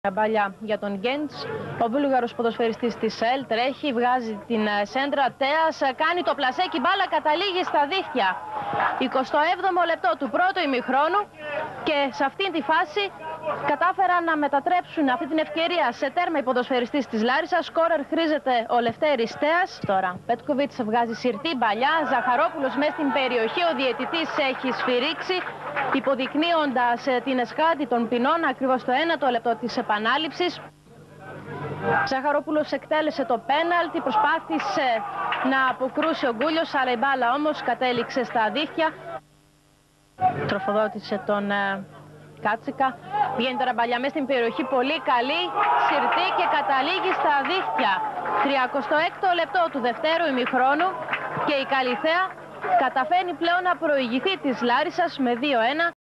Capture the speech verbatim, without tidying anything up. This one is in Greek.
Μπαλιά για τον Γκέντς, ο Βούλγαρος ποδοσφαιριστής της ΕΛ τρέχει, βγάζει την σέντρα, Τέας κάνει το πλασέ και η μπάλα καταλήγει στα δίχτυα. εικοστό έβδομο λεπτό του πρώτου ημιχρόνου και σε αυτήν τη φάση κατάφεραν να μετατρέψουν αυτή την ευκαιρία σε τέρμα οι ποδοσφαιριστής της Λάρισσας. Σκόρερ χρήζεται ο Λευτέρης Τέας. Τώρα Πέτκοβιτς βγάζει συρτή μπαλιά, Ζαχαρόπουλος μέσα στην περιοχή, ο διαιτητής έχει σφυρίξει, υποδεικνύοντας την εσχάτη των ποινών ακριβώς στο ένατο λεπτό της επανάληψης. Ζαχαρόπουλος εκτέλεσε το πέναλτι, προσπάθησε να αποκρούσει ο Γκούλιος, αλλά η μπάλα όμως κατέληξε στα δίχτυα. Τροφοδότησε τον ε, Κάτσικα. Βγαίνει τώρα μπαλιά μέσα στην περιοχή, πολύ καλή, συρτή και καταλήγει στα δίχτυα. τριακοστό έκτο λεπτό του δευτέρου ημιχρόνου και η Καλιθέα καταφέρνει πλέον να προηγηθεί της Λάρισσας με δύο ένα.